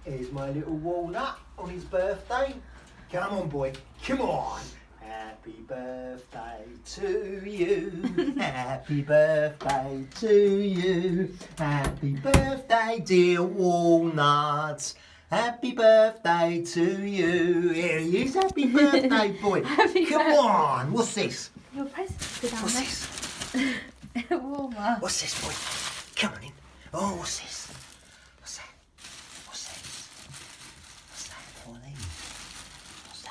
Here's my little walnut on his birthday. Come on, boy. Come on. Happy birthday to you. Happy birthday to you. Happy birthday, dear walnut. Happy birthday to you. Here he is. Happy birthday, boy. Come on. What's this? Your present's down What's there. this? Warmer. What's this, boy? Come on in. Oh, what's this? What's that? What's that? What's that for them? What's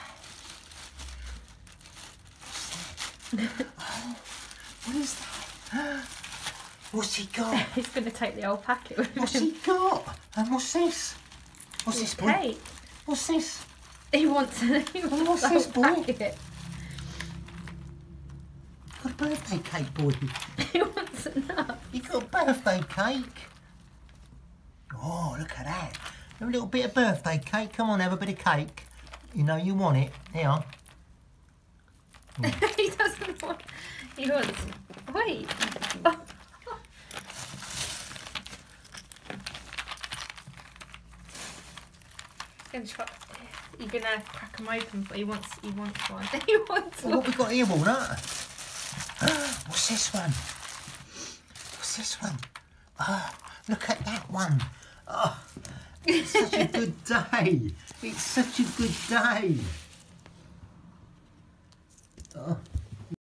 that? Oh, what is that? What's he got? He's going to take the old packet with What's him. he got? And what's this? What's this, boy? Cake. What's this? He wants What's this, the boy? packet. You got a birthday cake, boy. He wants enough. You got a birthday cake. Oh, look at that. A little bit of birthday cake. Come on, have a bit of cake. You know you want it. Here. He doesn't want... He wants... Wait. Oh. You're gonna crack them open, but he wants one. He wants Oh, one. what we got here, Walnut? What's this one? What's this one? Oh, look at that one. Oh, it's such a good day. It's such a good day. Oh.